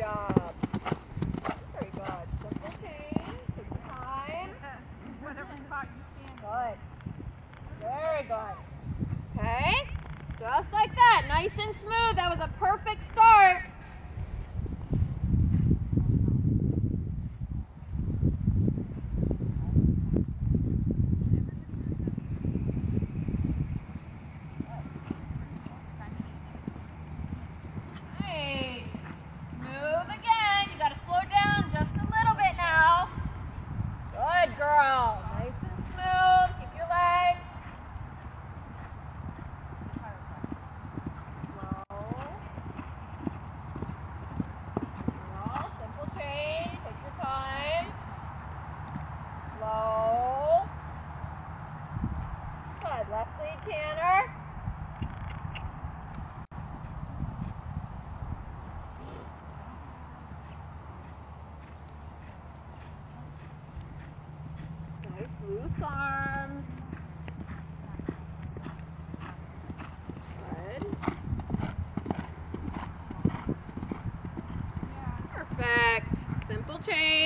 job. Very good. Simple change. Take your time. Good. Very good. Okay. Just like that. Nice and smooth. That was a perfect start. Girl, nice and smooth. Keep your leg. Slow. Girl, simple change. Take your time. Slow. Good. Left lead, Tanner. Nice loose arms. Good. Perfect. Simple change.